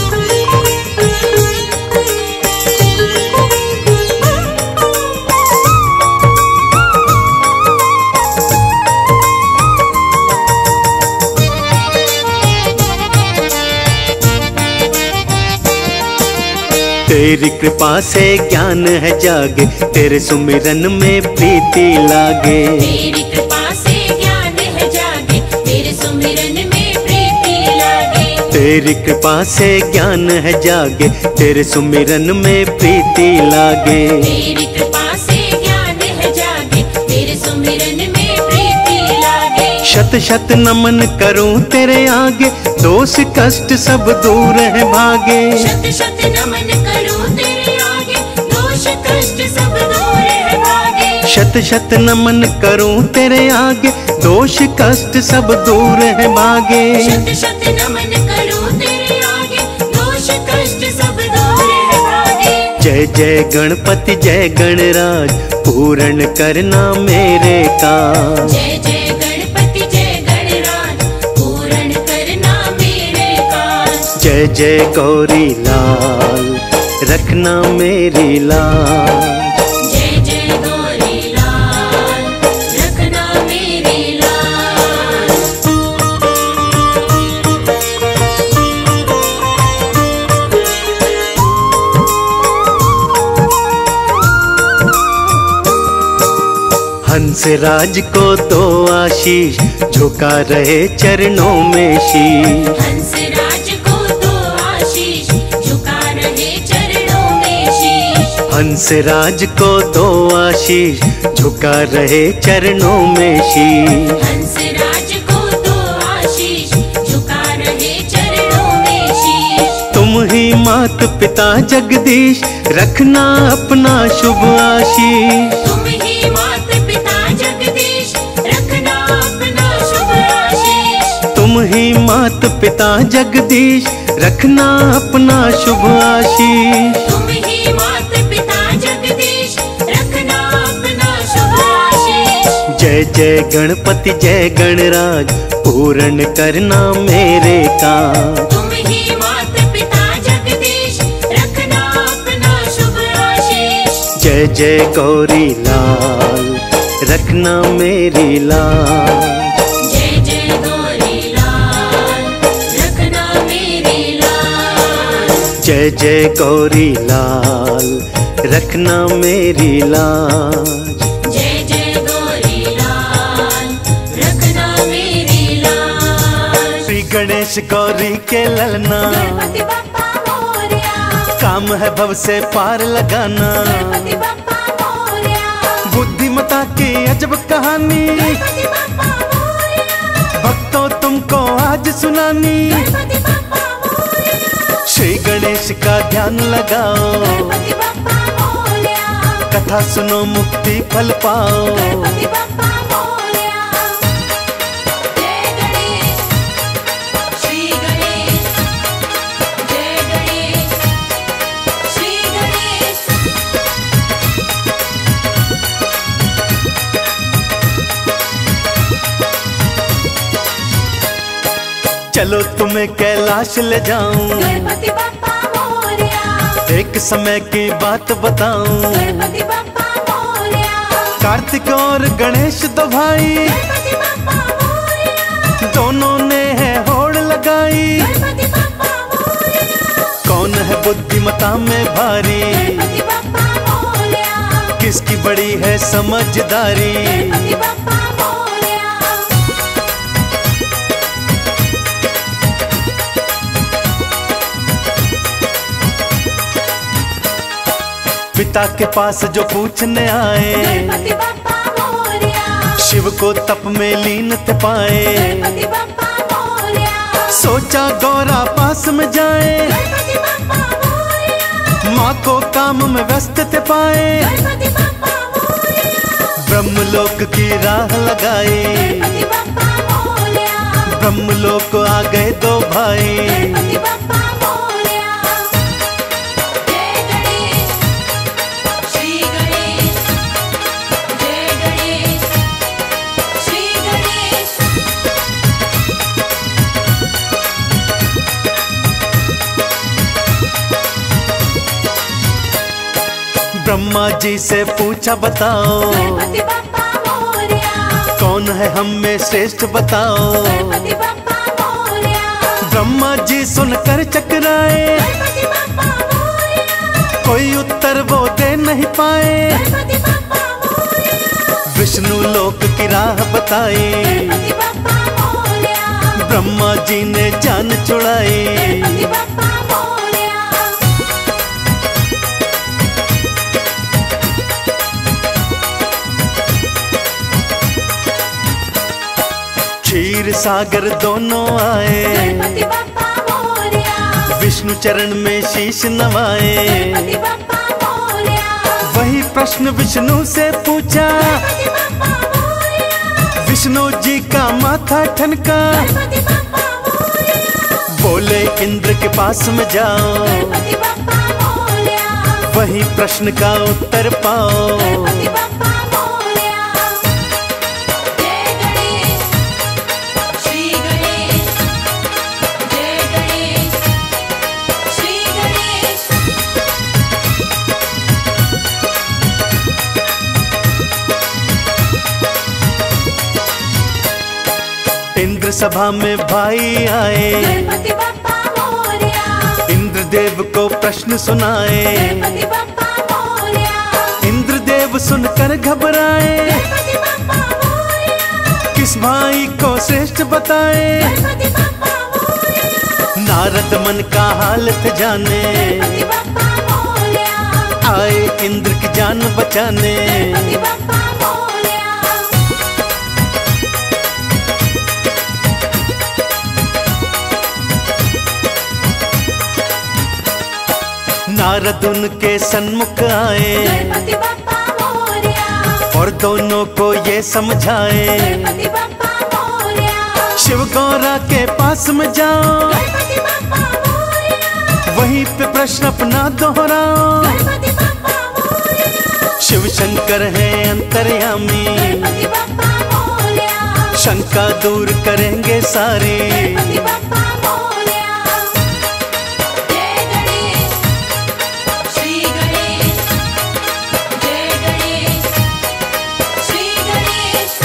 तेरी कृपा से ज्ञान है जागे, तेरे सुमिरन में प्रीति लागे। तेरी कृपा से ज्ञान है जागे, तेरे सुमिरन में प्रीति लागे। तेरी कृपा से ज्ञान है जागे, तेरे सुमिरन में प्रीति लागे। तेरी कृपा से ज्ञान है जागे, तेरे सुमिरन में प्रीति लागे। शत शत नमन करूं तेरे आगे, दोष कष्ट सब दूर है भागे। शत शत नमन करूं तेरे आगे, दोष कष्ट सब दूर है भागे। शत शत नमन करूं तेरे आगे, दोष कष्ट सब दूर है भागे। शत शत नमन करूं तेरे आगे, दोष कष्ट सब दूर है भागे। जय जय गणपति जय गणराज, पूर्ण करना मेरे काज। जय जय गणपति जय गणराज, पूर्ण करना मेरे काज। जय जय गौरी लाल, रखना मेरी लाज। जय जय गौरी लाल, रखना मेरी लाल। हंस राज को दो आशीष, झुका रहे चरणों में शीश। हंस राज को दो आशीष, झुका रहे चरणों में शीश। हंस राज को दो आशीष, झुका रहे चरणों में शीश। हंस राज को दो आशीष, झुका रहे चरणों में शीश। तुम ही मात पिता जगदीश, रखना अपना शुभ आशीष। तुम ही मात पिता जगदीश, रखना अपना शुभ आशीष। तुम ही मात पिता जगदीश, रखना अपना शुभ आशीष। तुम ही मात पिता जगदीश, रखना अपना शुभ आशीष। जय जय गणपति जय गणराज, पूर्ण करना मेरे काज। तुम ही मात पिता जगदीश, रखना अपना शुभ आशीष। जय जय गौरी लाल, रखना मेरी लाज। जय जय गौरी लाल, जय जय गौरी लाल रखना मेरी लाज। जय जय गौरी लाल रखना मेरी लाज। श्री गणेश गौरी के ललना, गणपति बप्पा मोरया। काम है भव से पार लगाना। गणपति बप्पा मोरया। बुद्धिमता की अजब कहानी, गणपति बप्पा मोरया। भक्तों तुमको आज सुनानी। गणपति बप्पा मोरया। श्री गणेश का ध्यान लगाओ, गणपति बप्पा मोरया। कथा सुनो मुक्ति फल पाओ। गणपति बप्पा मोरया। जय गणेश श्री गणेश। जय गणेश श्री गणेश। चलो तुम्हें कैलाश ले जाऊं, गणपति बप्पा मोरया। एक समय की बात बताऊं। गणपति बप्पा मोरया। कार्तिक और गणेश दो भाई, गणपति बप्पा मोरया। दोनों ने है होड़ लगाई। गणपति बप्पा मोरया। कौन है बुद्धिमता में भारी, गणपति बप्पा मोरया। किसकी बड़ी है समझदारी। गणपति बप्पा मोरया। पिता के पास जो पूछने आए, गणपति बप्पा मोरया। शिव को तप में लीन थे पाए। गणपति बप्पा मोरया। सोचा गौरा पास में जाए, गणपति बप्पा मोरया। माँ को काम में व्यस्त थे पाए। गणपति बप्पा मोरया। ब्रह्मलोक की राह लगाई, गणपति बप्पा मोरया। ब्रह्मलोक आ गए दो भाई। गणपति बप्पा मोरया। जय गणेश श्री गणेश। जय गणेश श्री गणेश। ब्रह्मा जी से पूछा बताओ, गणपति बप्पा मोरया। कौन है हम में श्रेष्ठ बताओ। गणपति बप्पा मोरया। ब्रह्मा जी सुनकर चकराए, गणपति बप्पा मोरया। कोई उत्तर वो दे नहीं पाए। गणपति बप्पा मोरया। विष्णु लोक की राह बताई, गणपति बप्पा मोरया। ब्रह्मा जी ने जान छुड़ाई। गणपति बप्पा मोरया। क्षीर सागर दोनों आए, गणपति बप्पा मोरया। विष्णु चरण में शीश नवाए। गणपति बप्पा मोरया। वही प्रश्न विष्णु से पूछा, गणपति बप्पा मोरया। विष्णु जी का माथा ठनका। गणपति बप्पा मोरया। बोले इंद्र के पास में जाओ, गणपति बप्पा मोरया। वही प्रश्न का उत्तर पाओ। गणपति बप्पा मोरया। जय गणेश श्री गणेश। जय गणेश श्री गणेश। इंद्र सभा में भाई आए, गणपति बप्पा मोरया। इंद्रदेव को प्रश्न सुनाए। गणपति बप्पा मोरया। इंद्रदेव सुनकर घबराए, गणपति बप्पा मोरया। किस भाई को श्रेष्ठ बताए। गणपति बप्पा मोरया। नारद मन का हालत जाने, गणपति बप्पा मोरया। आए इंद्र की जान बचाने। गणपति बप्पा मोरया। नारद उनके सन्मुख आए, गणपति बप्पा मोरया। और दोनों को ये समझाए, गणपति बप्पा मोरया। शिव गौरा के पास में जाओ, गणपति बप्पा मोरया। वहीं पे प्रश्न अपना दोहराओ। गणपति बप्पा मोरया। शिव शंकर है अंतर्यामी, गणपति बप्पा मोरया। शंका दूर करेंगे सारी। गणपति बप्पा मोरया। जय गणेश श्री गणेश। जय गणेश श्री गणेश।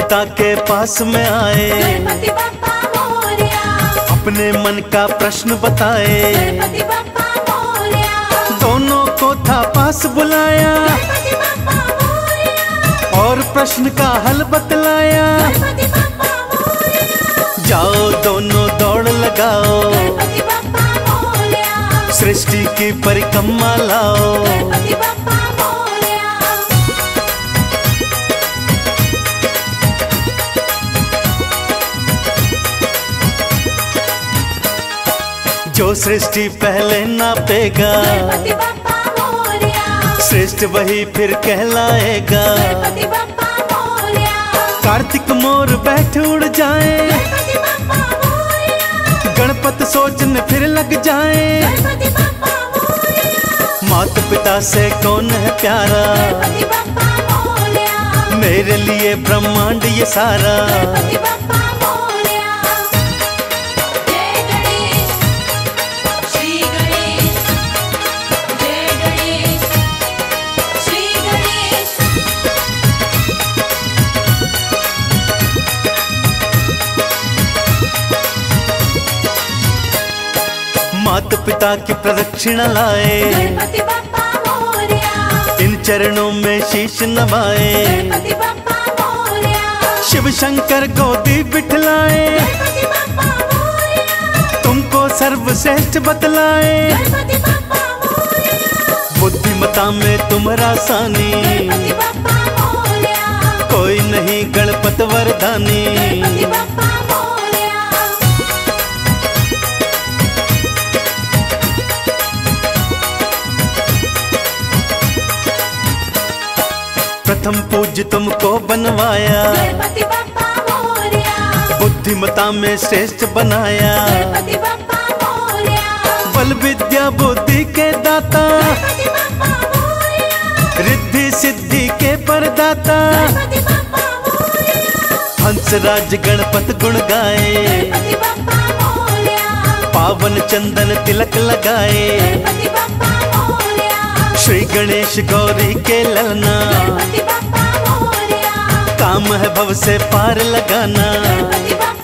पिता के पास में आए, गणपति बप्पा मोरया, अपने मन का प्रश्न बताए। गणपति बप्पा मोरया, दोनों को था पास बुलाया गणपति बप्पा मोरया, और प्रश्न का हल बतलाया। गणपति बप्पा मोरया, जाओ दोनों दौड़ लगाओ, गणपति बप्पा मोरया, सृष्टि की परिक्रमा लाओ। गणपति बप्पा मोरया, जो सृष्टि पहले नापेगा, गणपति बप्पा मोरया, श्रेष्ठ वही फिर कहलाएगा। गणपति बप्पा मोरया, कार्तिक मोर बैठ उड़ जाए, गणपति बप्पा मोरया, गणपत सोचने फिर लग जाए। गणपति बप्पा मोरया, माता पिता से कौन है प्यारा, गणपति बप्पा मोरया, मेरे लिए ब्रह्मांड ये सारा। गणपति बप्पा मोरया, जय गणेश, श्री गणेश, जय गणेश, श्री गणेश। माता पिता की प्रदक्षिणा लाए, गणपति बप्पा मोरया, इन चरणों में शीश नवाए। गणपति बप्पा मोरया, शिव शंकर गोदी बिठलाए, गणपति बप्पा मोरया, तुमको सर्वश्रेष्ठ बतलाए। गणपति बप्पा मोरया, बुद्धिमता में तुम रासानी, गणपति बप्पा मोरया, कोई नहीं गणपत वरदानी। गणपति बप्पा मोरया, प्रथम पूज्य तुमको बनवाया, गणपति बप्पा मोरया, बुद्धिमता में श्रेष्ठ बनाया। गणपति बप्पा मोरया, बल विद्या बुद्धि के दाता, गणपति बप्पा मोरया, रिद्धि सिद्धि के परदाता। गणपति बप्पा मोरया, हंसराज गणपत गुण गाए, गणपति बप्पा मोरया, पावन चंदन तिलक लगाए। गणपति बप्पा मोरया, श्री गणेश गौरी के ललना, गणपति बप्पा मोरया, काम है भव से पार लगाना। गणपति बप्पा